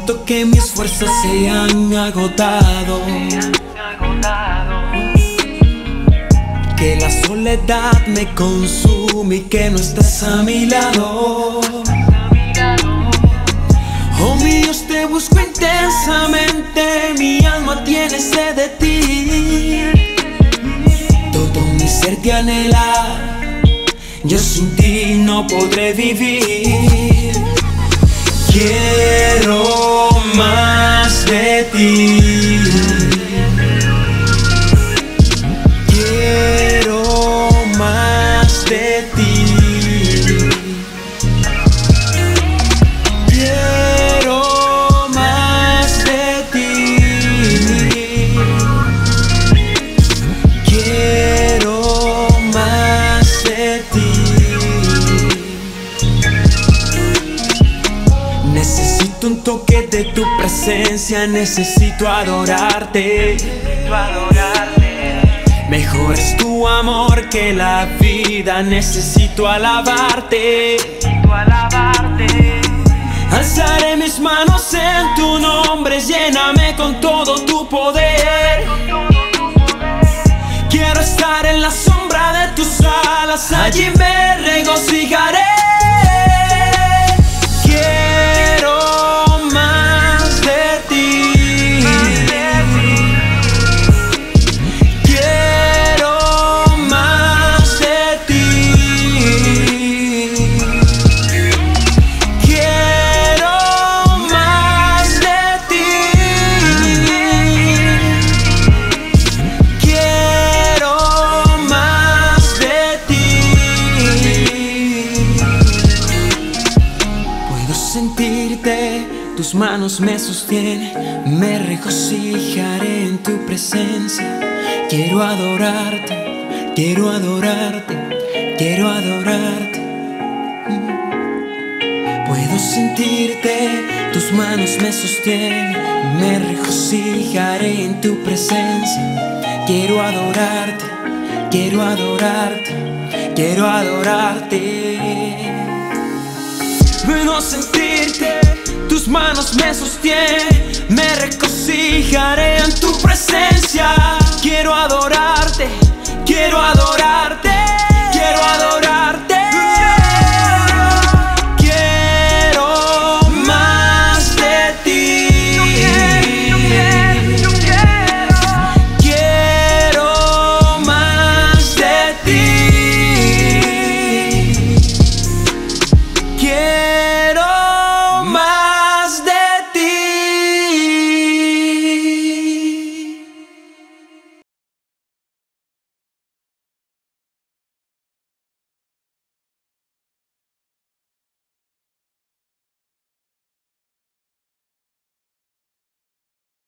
Siento que mis fuerzas se han agotado, que la soledad me consume y que no estás a mi lado. Oh mi Dios, te busco intensamente, mi alma tiene sed de ti. Todo mi ser te anhela, yo sin ti no podré vivir. Quiero más de ti. Quiero más de ti. Quiero más de ti. Quiero más de ti. Necesito un toque de tu presencia, necesito adorarte. Mejor es tu amor que la vida, necesito alabarte. Alzaré mis manos en tu nombre, lléname con todo tu poder. Quiero estar en la sombra de tus alas, allí me regocijaré. Sentirte, tus manos me sostienen, me regocijaré en tu presencia. Quiero adorarte, quiero adorarte, quiero adorarte. Puedo sentirte, tus manos me sostienen, me regocijaré en tu presencia. Quiero adorarte, quiero adorarte, quiero adorarte. Puedo sentirte, tus manos me sostienen, me regocijaré en tu presencia. Quiero adorarte, quiero adorarte.